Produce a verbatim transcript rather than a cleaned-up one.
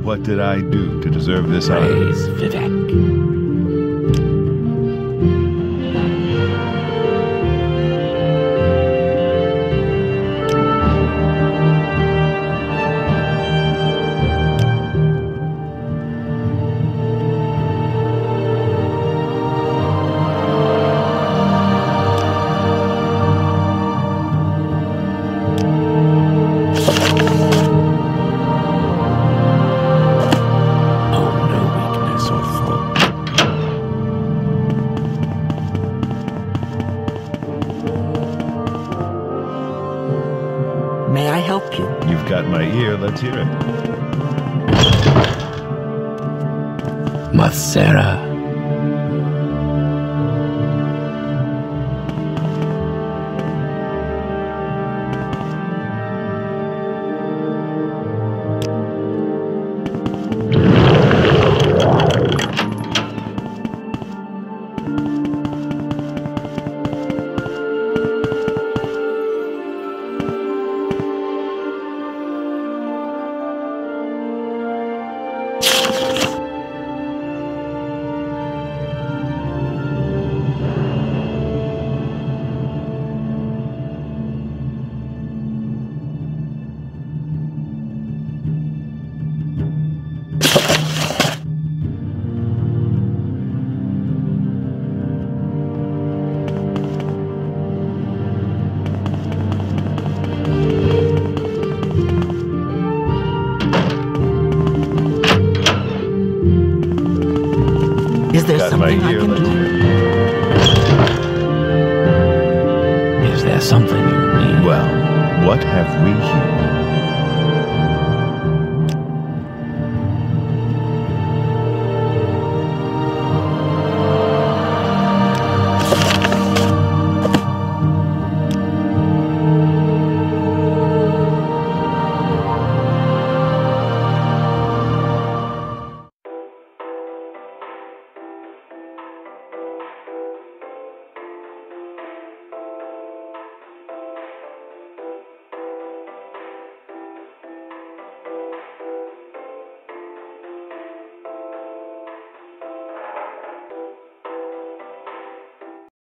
What did I do to deserve this honor? Praise Vivec. May I help you? You've got my ear, let's hear it. Masera. Is there Got something my I ear, can let's do? hear it. Is there something you need? Well, what have we here?